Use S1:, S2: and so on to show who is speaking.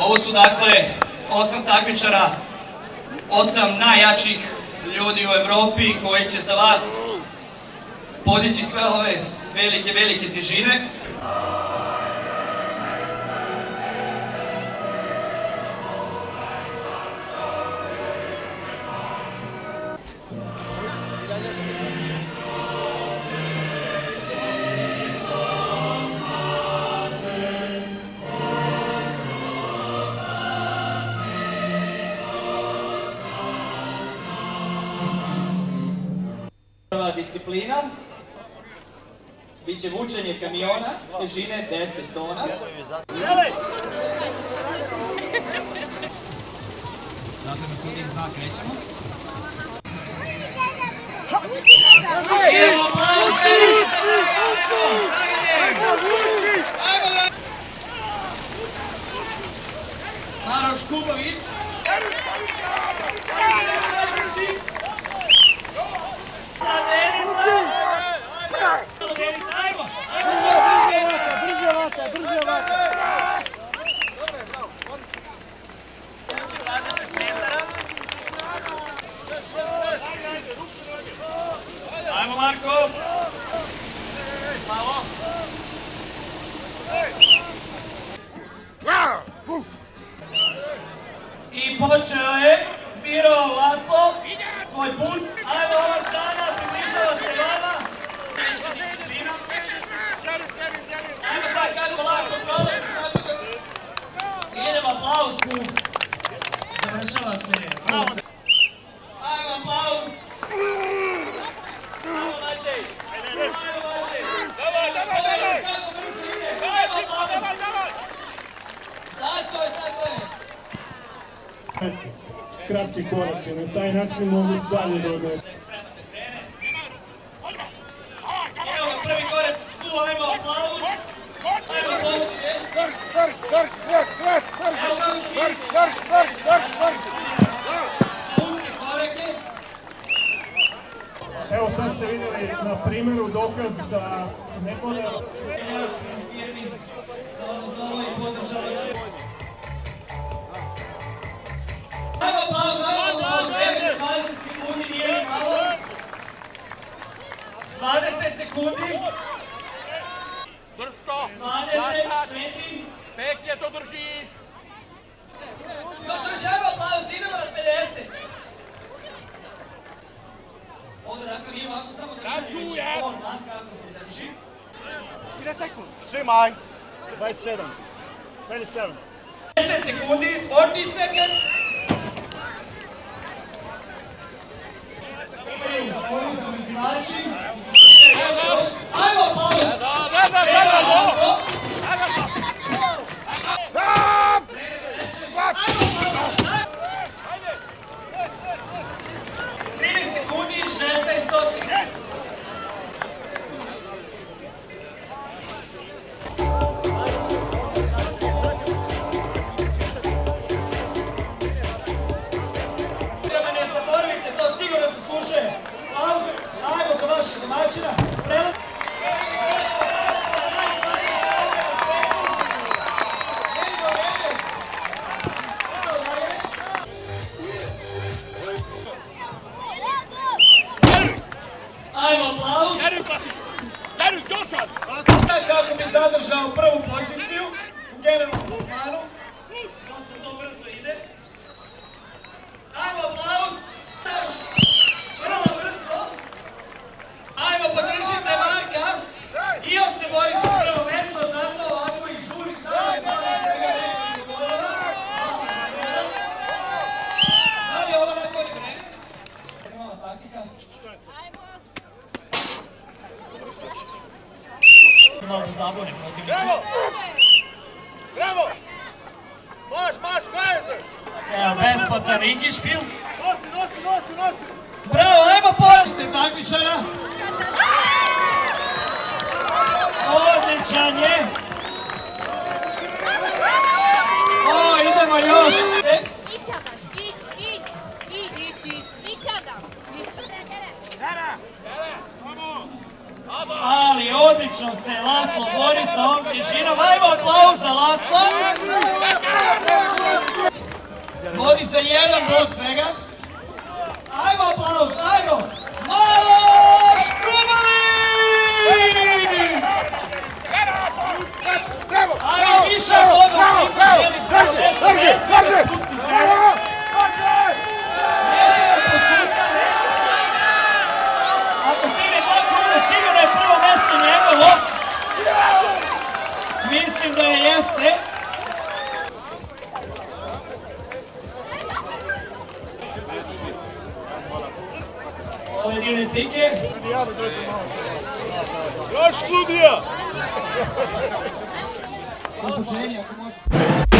S1: Ovo su dakle 8 takmičara, 8 najjačih ljudi u Evropi koji će za vas podići sve ove velike težine. Prva disciplina biće vučenje kamiona težine 10 tona. Dakle, da se uvijek zna, krećemo. Idemo, aplauz, Maroš Kubović. Ajmo Marko! Slavo! I počeo je Miro Laslo svoj put. Ajmo ova strana, približava se vama. Teška disciplina. Ajmo sad kako Laslo prolazi, kako da... Idemo aplauz, put. Završava se. Ajmo aplauz. Ajmo Mačej. Ajmo Mačej. Davaj. Kako brzo ide. Ajmo aplauz. Tako je.
S2: Kratki korak, na taj način mogu dalje da odnesu.
S1: Evo ga prvi korac tu, ajmo aplauz. Ajmo pomoći. Uske korake.
S2: Evo sad ste vidjeli na primjeru dokaz da ne mora...
S1: Zolo i podržali će. Ajmo aplauz, 20 sekundi, nije malo. 20 sekundi. 20, 20.
S3: Pekne to držiš.
S1: Još držimo aplauz, idemo na 50. Ovdje dakle nije važno samo držanje, već je forma kako se drži.
S3: 30 sekund. Trzymaj. 27. 27.
S1: 10 sekundi, 40 seconds. Koji su izvači. Ajmo aplauz. Ajmo 13 sekundi, 16 stotina. Ne zaboravite, to sigurno se slušaju. Aplauz, ajmo za vašeg domaćina. Ajmo aplauz. Kako bi zadržao prvu poziciju u generalnom plasmanu. Dosta to brzo ide. Ajmo aplauz. Vrlo brzo. Ajmo podržite Marka. I on se bori za prvo mjesto, zato ovako i žuri. Znamo je malo svega nekoliko bodova. Malo svega. Da li je ovo najbolje vreme? Nova taktika. Malo da zabune protiv.
S3: Bravo! Marš, Kaiser!
S1: Evo, besplatan ringišpil.
S3: Nosi!
S1: Bravo, ajmo pošte takmičara. Odličan je. O, idemo još. Ali odlično se Laslo bori sa ovom težinom. Ajmo aplauz za Lasla. Borci za 1 bod svega. Ajmo aplauz, ajmo! Maloš Kumalić! Ajmo više od toga, niko želi prvo mesto, ne sve da pusti teren. Ne sve da posustane. Ako stigne 2 kruga, sigurno je prvo mesto njegovo. Mislim da je jeste. Slovenijene slike.
S3: Još studija!
S1: Usučenje, ako može.